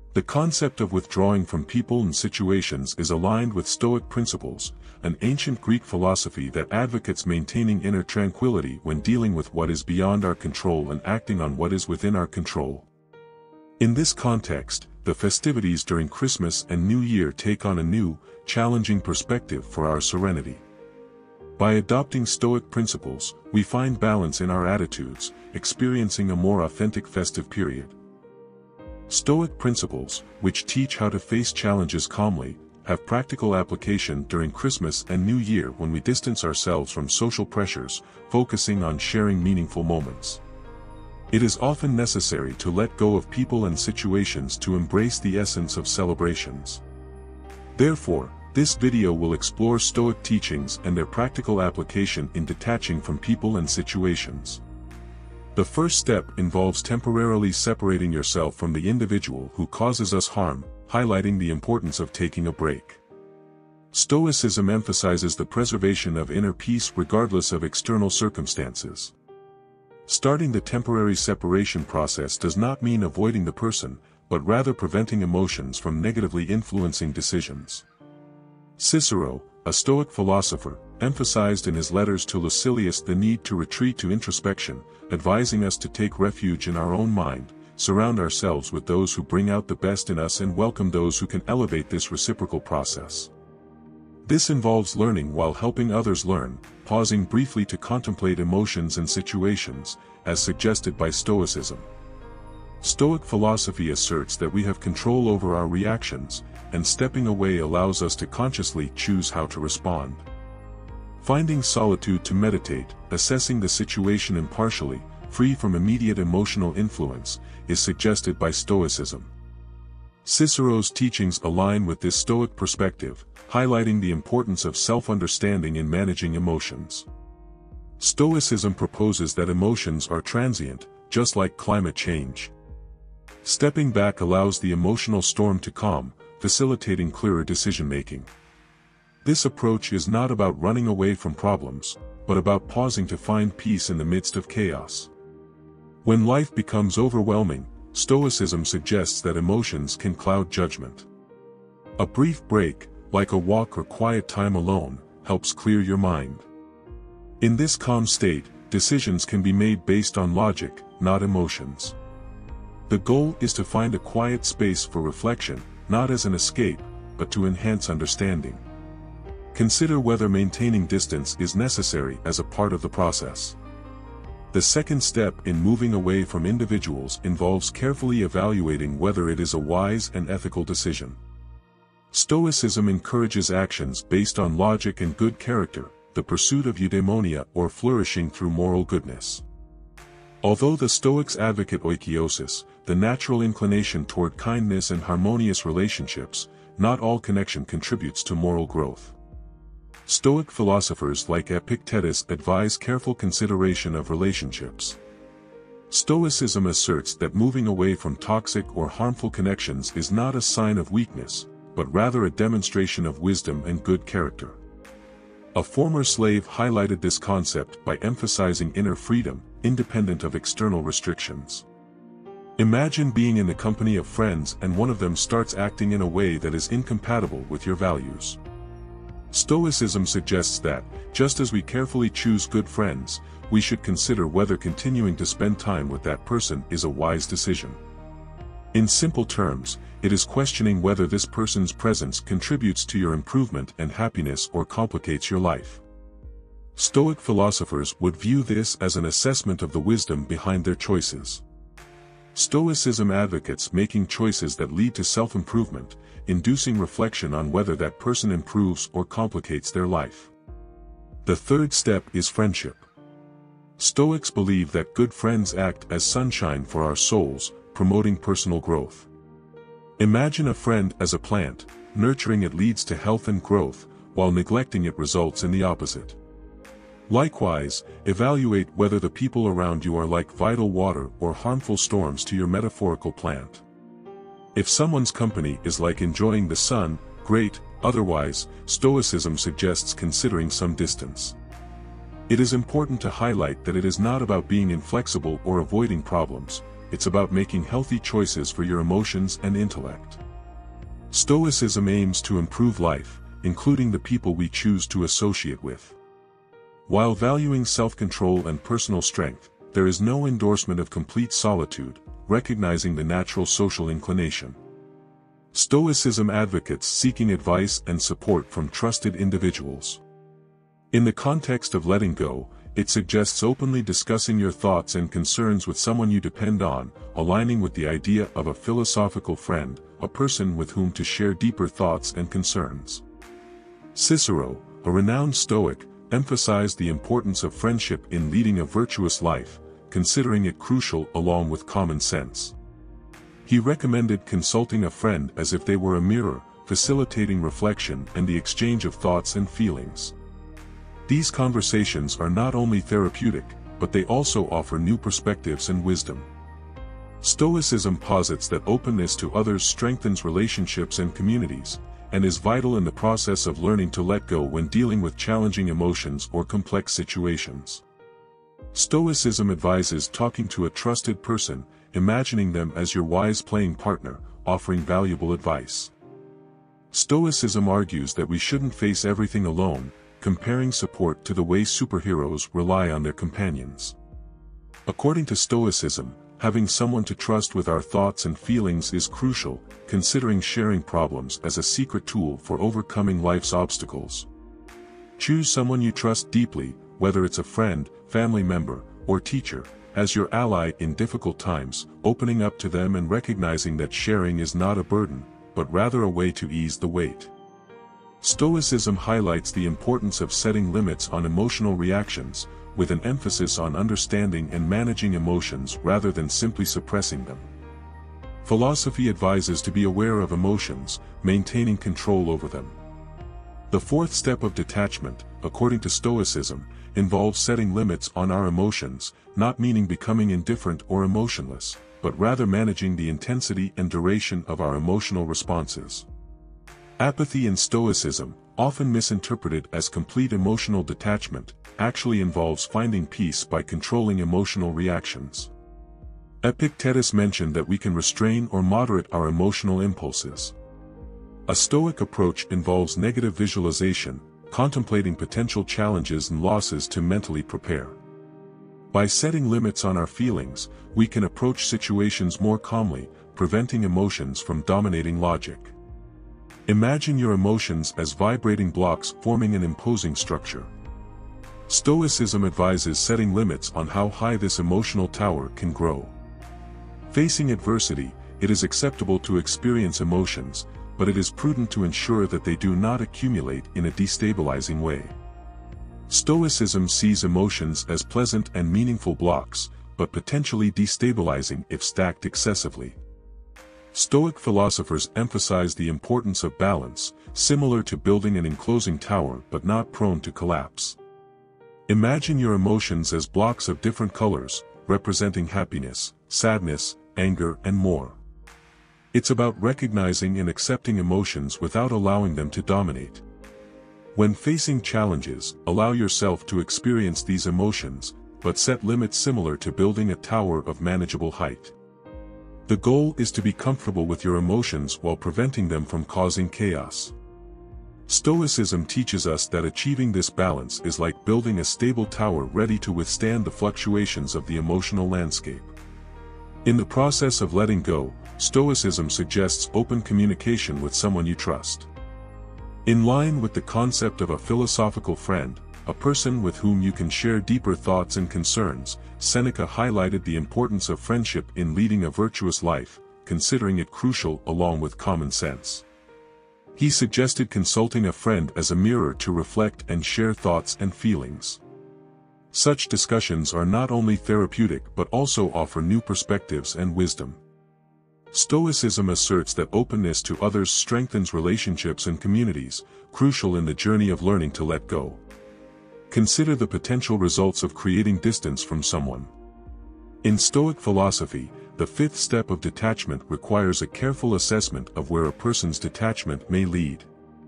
The concept of withdrawing from people and situations is aligned with Stoic principles, an ancient Greek philosophy that advocates maintaining inner tranquility when dealing with what is beyond our control and acting on what is within our control. In this context, the festivities during Christmas and New Year take on a new, challenging perspective for our serenity. By adopting Stoic principles, we find balance in our attitudes, experiencing a more authentic festive period. Stoic principles, which teach how to face challenges calmly, have practical application during Christmas and New Year when we distance ourselves from social pressures, focusing on sharing meaningful moments. It is often necessary to let go of people and situations to embrace the essence of celebrations. Therefore, this video will explore Stoic teachings and their practical application in detaching from people and situations. The first step involves temporarily separating yourself from the individual who causes us harm, highlighting the importance of taking a break. Stoicism emphasizes the preservation of inner peace regardless of external circumstances. Starting the temporary separation process does not mean avoiding the person, but rather preventing emotions from negatively influencing decisions. Cicero, a Stoic philosopher, emphasized in his letters to Lucilius the need to retreat to introspection, advising us to take refuge in our own mind, surround ourselves with those who bring out the best in us and welcome those who can elevate this reciprocal process. This involves learning while helping others learn, pausing briefly to contemplate emotions and situations, as suggested by Stoicism. Stoic philosophy asserts that we have control over our reactions, and stepping away allows us to consciously choose how to respond. Finding solitude to meditate, assessing the situation impartially, free from immediate emotional influence, is suggested by Stoicism. Cicero's teachings align with this Stoic perspective, highlighting the importance of self-understanding in managing emotions. Stoicism proposes that emotions are transient, just like climate change. Stepping back allows the emotional storm to calm, facilitating clearer decision-making. This approach is not about running away from problems, but about pausing to find peace in the midst of chaos. When life becomes overwhelming, Stoicism suggests that emotions can cloud judgment. A brief break, like a walk or quiet time alone, helps clear your mind. In this calm state, decisions can be made based on logic, not emotions. The goal is to find a quiet space for reflection, not as an escape, but to enhance understanding. Consider whether maintaining distance is necessary as a part of the process. The second step in moving away from individuals involves carefully evaluating whether it is a wise and ethical decision. Stoicism encourages actions based on logic and good character, the pursuit of eudaimonia or flourishing through moral goodness. Although the Stoics advocate oikeiosis, the natural inclination toward kindness and harmonious relationships, not all connection contributes to moral growth. Stoic philosophers like Epictetus advise careful consideration of relationships. Stoicism asserts that moving away from toxic or harmful connections is not a sign of weakness, but rather a demonstration of wisdom and good character. A former slave highlighted this concept by emphasizing inner freedom, independent of external restrictions. Imagine being in the company of friends and one of them starts acting in a way that is incompatible with your values. Stoicism suggests that, just as we carefully choose good friends, we should consider whether continuing to spend time with that person is a wise decision. In simple terms, it is questioning whether this person's presence contributes to your improvement and happiness or complicates your life. Stoic philosophers would view this as an assessment of the wisdom behind their choices. Stoicism advocates making choices that lead to self-improvement, inducing reflection on whether that person improves or complicates their life. The third step is friendship. Stoics believe that good friends act as sunshine for our souls, promoting personal growth. Imagine a friend as a plant, nurturing it leads to health and growth, while neglecting it results in the opposite. Likewise, evaluate whether the people around you are like vital water or harmful storms to your metaphorical plant. If someone's company is like enjoying the sun, great, otherwise, Stoicism suggests considering some distance. It is important to highlight that it is not about being inflexible or avoiding problems, it's about making healthy choices for your emotions and intellect. Stoicism aims to improve life, including the people we choose to associate with. While valuing self-control and personal strength, there is no endorsement of complete solitude, recognizing the natural social inclination. Stoicism advocates seeking advice and support from trusted individuals. In the context of letting go, it suggests openly discussing your thoughts and concerns with someone you depend on, aligning with the idea of a philosophical friend, a person with whom to share deeper thoughts and concerns. Cicero, a renowned Stoic, emphasized the importance of friendship in leading a virtuous life, considering it crucial along with common sense. He recommended consulting a friend as if they were a mirror, facilitating reflection and the exchange of thoughts and feelings. These conversations are not only therapeutic, but they also offer new perspectives and wisdom. Stoicism posits that openness to others strengthens relationships and communities, and is vital in the process of learning to let go when dealing with challenging emotions or complex situations. Stoicism advises talking to a trusted person, imagining them as your wise playing partner, offering valuable advice. Stoicism argues that we shouldn't face everything alone, comparing support to the way superheroes rely on their companions. According to Stoicism, having someone to trust with our thoughts and feelings is crucial, considering sharing problems as a secret tool for overcoming life's obstacles. Choose someone you trust deeply, whether it's a friend, family member, or teacher, as your ally in difficult times, opening up to them and recognizing that sharing is not a burden, but rather a way to ease the weight. Stoicism highlights the importance of setting limits on emotional reactions, with an emphasis on understanding and managing emotions rather than simply suppressing them. Philosophy advises to be aware of emotions, maintaining control over them. The fourth step of detachment, according to Stoicism, involves setting limits on our emotions, not meaning becoming indifferent or emotionless, but rather managing the intensity and duration of our emotional responses. Apathy in Stoicism, often misinterpreted as complete emotional detachment, actually involves finding peace by controlling emotional reactions. Epictetus mentioned that we can restrain or moderate our emotional impulses. A Stoic approach involves negative visualization, contemplating potential challenges and losses to mentally prepare. By setting limits on our feelings, we can approach situations more calmly, preventing emotions from dominating logic. Imagine your emotions as vibrating blocks forming an imposing structure. Stoicism advises setting limits on how high this emotional tower can grow. Facing adversity, it is acceptable to experience emotions, but it is prudent to ensure that they do not accumulate in a destabilizing way. Stoicism sees emotions as pleasant and meaningful blocks, but potentially destabilizing if stacked excessively. Stoic philosophers emphasize the importance of balance, similar to building an enclosing tower but not prone to collapse. Imagine your emotions as blocks of different colors, representing happiness, sadness, anger, and more. It's about recognizing and accepting emotions without allowing them to dominate. When facing challenges, allow yourself to experience these emotions, but set limits similar to building a tower of manageable height. The goal is to be comfortable with your emotions while preventing them from causing chaos. Stoicism teaches us that achieving this balance is like building a stable tower ready to withstand the fluctuations of the emotional landscape. In the process of letting go, Stoicism suggests open communication with someone you trust. In line with the concept of a philosophical friend, a person with whom you can share deeper thoughts and concerns, Seneca highlighted the importance of friendship in leading a virtuous life, considering it crucial along with common sense. He suggested consulting a friend as a mirror to reflect and share thoughts and feelings. Such discussions are not only therapeutic but also offer new perspectives and wisdom. Stoicism asserts that openness to others strengthens relationships and communities, crucial in the journey of learning to let go. Consider the potential results of creating distance from someone. In Stoic philosophy, the fifth step of detachment requires a careful assessment of where a person's detachment may lead.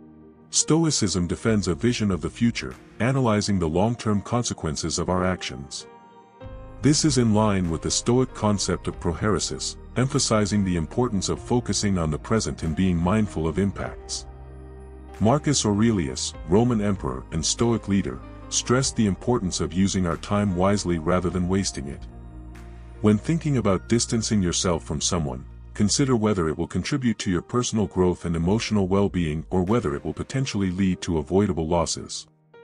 Stoicism defends a vision of the future, analyzing the long-term consequences of our actions. This is in line with the Stoic concept of prohairesis, emphasizing the importance of focusing on the present and being mindful of impacts. Marcus Aurelius, Roman emperor and Stoic leader, stressed the importance of using our time wisely rather than wasting it. When thinking about distancing yourself from someone, consider whether it will contribute to your personal growth and emotional well-being or whether it will potentially lead to avoidable losses.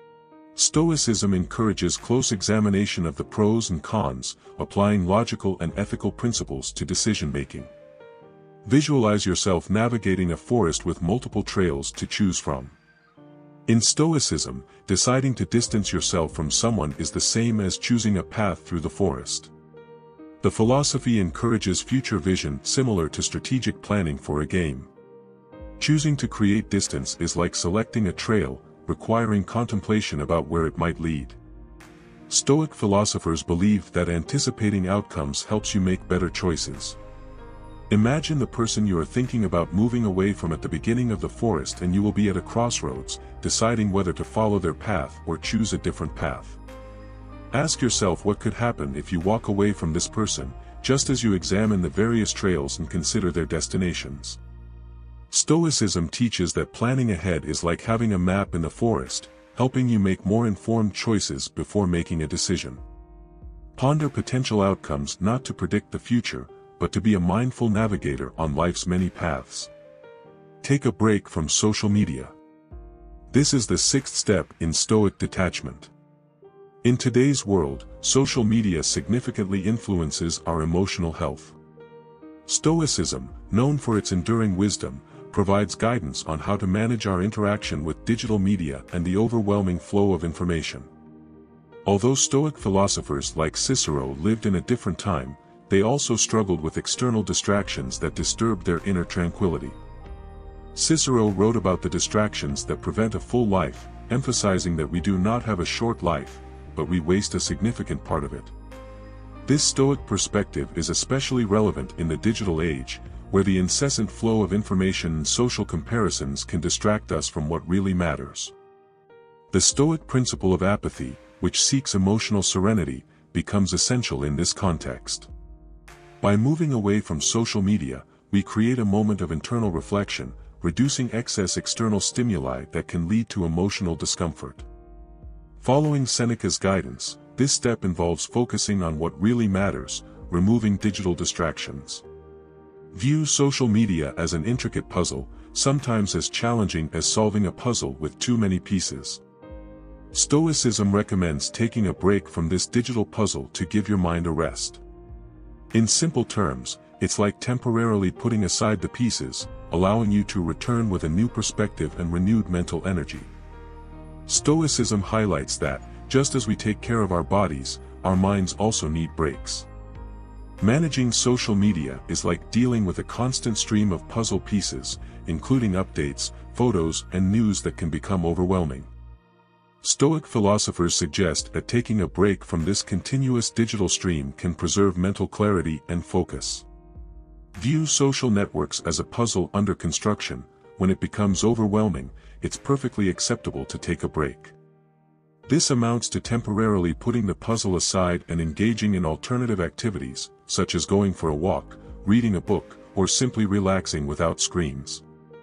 Stoicism encourages close examination of the pros and cons, applying logical and ethical principles to decision-making. Visualize yourself navigating a forest with multiple trails to choose from. In Stoicism, deciding to distance yourself from someone is the same as choosing a path through the forest. The philosophy encourages future vision similar to strategic planning for a game. Choosing to create distance is like selecting a trail, requiring contemplation about where it might lead. Stoic philosophers believed that anticipating outcomes helps you make better choices. Imagine the person you are thinking about moving away from at the beginning of the forest, and you will be at a crossroads, deciding whether to follow their path or choose a different path. Ask yourself what could happen if you walk away from this person, just as you examine the various trails and consider their destinations. Stoicism teaches that planning ahead is like having a map in the forest, helping you make more informed choices before making a decision. Ponder potential outcomes not to predict the future, but to be a mindful navigator on life's many paths. Take a break from social media. This is the sixth step in Stoic detachment. In today's world, social media significantly influences our emotional health. Stoicism, known for its enduring wisdom, provides guidance on how to manage our interaction with digital media and the overwhelming flow of information. Although Stoic philosophers like Cicero lived in a different time, they also struggled with external distractions that disturbed their inner tranquility. Cicero wrote about the distractions that prevent a full life, emphasizing that we do not have a short life, but we waste a significant part of it. This Stoic perspective is especially relevant in the digital age, where the incessant flow of information and social comparisons can distract us from what really matters. The Stoic principle of apathy, which seeks emotional serenity, becomes essential in this context. By moving away from social media, we create a moment of internal reflection, reducing excess external stimuli that can lead to emotional discomfort. Following Seneca's guidance, this step involves focusing on what really matters, removing digital distractions. View social media as an intricate puzzle, sometimes as challenging as solving a puzzle with too many pieces. Stoicism recommends taking a break from this digital puzzle to give your mind a rest. In simple terms, it's like temporarily putting aside the pieces, allowing you to return with a new perspective and renewed mental energy. Stoicism highlights that, just as we take care of our bodies, our minds also need breaks. Managing social media is like dealing with a constant stream of puzzle pieces, including updates, photos, and news that can become overwhelming. Stoic philosophers suggest that taking a break from this continuous digital stream can preserve mental clarity and focus. View social networks as a puzzle under construction. When it becomes overwhelming, it's perfectly acceptable to take a break. This amounts to temporarily putting the puzzle aside and engaging in alternative activities, such as going for a walk, reading a book, or simply relaxing without screens.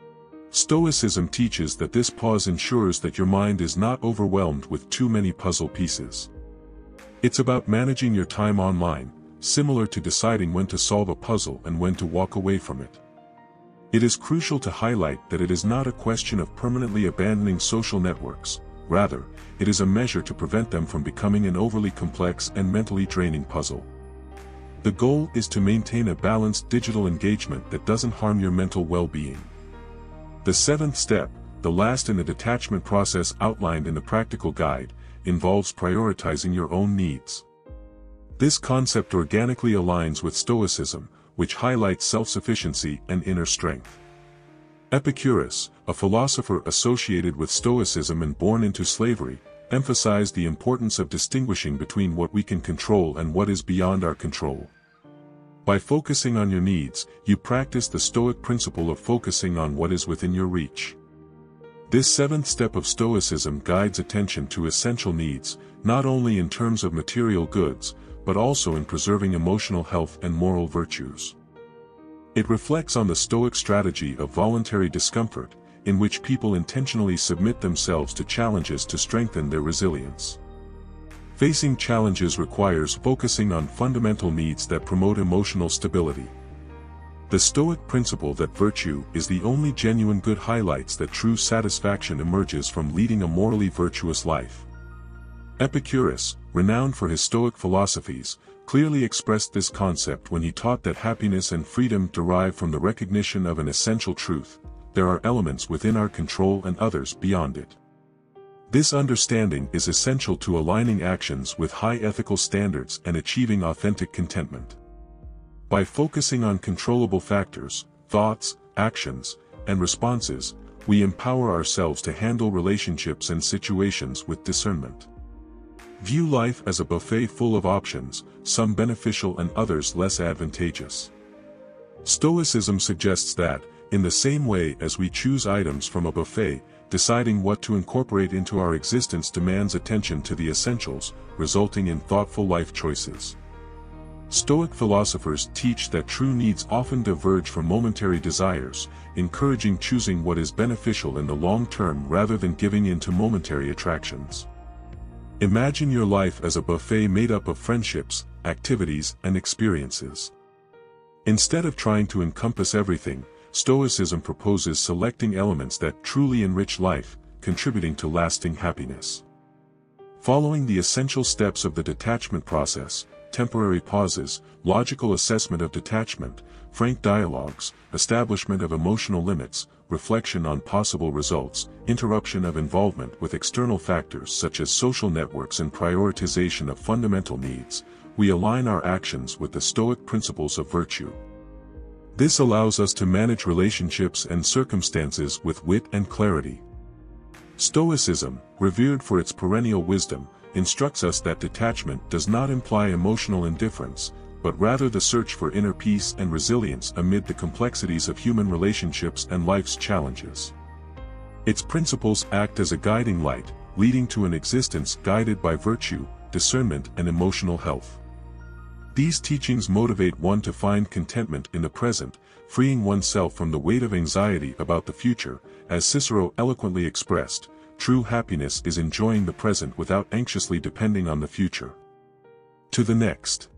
Stoicism teaches that this pause ensures that your mind is not overwhelmed with too many puzzle pieces. It's about managing your time online, similar to deciding when to solve a puzzle and when to walk away from it. It is crucial to highlight that it is not a question of permanently abandoning social networks. Rather, it is a measure to prevent them from becoming an overly complex and mentally draining puzzle. The goal is to maintain a balanced digital engagement that doesn't harm your mental well-being. The seventh step, the last in the detachment process outlined in the practical guide, involves prioritizing your own needs. This concept organically aligns with Stoicism, which highlights self-sufficiency and inner strength. Epictetus, a philosopher associated with Stoicism and born into slavery, emphasized the importance of distinguishing between what we can control and what is beyond our control. By focusing on your needs, you practice the Stoic principle of focusing on what is within your reach. This seventh step of Stoicism guides attention to essential needs, not only in terms of material goods, but also in preserving emotional health and moral virtues. It reflects on the Stoic strategy of voluntary discomfort, in which people intentionally submit themselves to challenges to strengthen their resilience. Facing challenges requires focusing on fundamental needs that promote emotional stability. The Stoic principle that virtue is the only genuine good highlights that true satisfaction emerges from leading a morally virtuous life. Epicurus, renowned for his Stoic philosophies, clearly expressed this concept when he taught that happiness and freedom derive from the recognition of an essential truth: there are elements within our control and others beyond it. This understanding is essential to aligning actions with high ethical standards and achieving authentic contentment. By focusing on controllable factors, thoughts, actions, and responses, we empower ourselves to handle relationships and situations with discernment. View life as a buffet full of options, some beneficial and others less advantageous. Stoicism suggests that, in the same way as we choose items from a buffet, deciding what to incorporate into our existence demands attention to the essentials, resulting in thoughtful life choices. Stoic philosophers teach that true needs often diverge from momentary desires, encouraging choosing what is beneficial in the long term rather than giving in to momentary attractions. Imagine your life as a buffet made up of friendships, activities, and experiences. Instead of trying to encompass everything, Stoicism proposes selecting elements that truly enrich life, contributing to lasting happiness. Following the essential steps of the detachment process: temporary pauses, logical assessment of detachment, frank dialogues, establishment of emotional limits, reflection on possible results, interruption of involvement with external factors such as social networks, and prioritization of fundamental needs, we align our actions with the Stoic principles of virtue. This allows us to manage relationships and circumstances with wit and clarity. Stoicism, revered for its perennial wisdom, instructs us that detachment does not imply emotional indifference, but rather the search for inner peace and resilience amid the complexities of human relationships and life's challenges. Its principles act as a guiding light, leading to an existence guided by virtue, discernment, and emotional health. These teachings motivate one to find contentment in the present, freeing oneself from the weight of anxiety about the future. As Cicero eloquently expressed, true happiness is enjoying the present without anxiously depending on the future. To the next.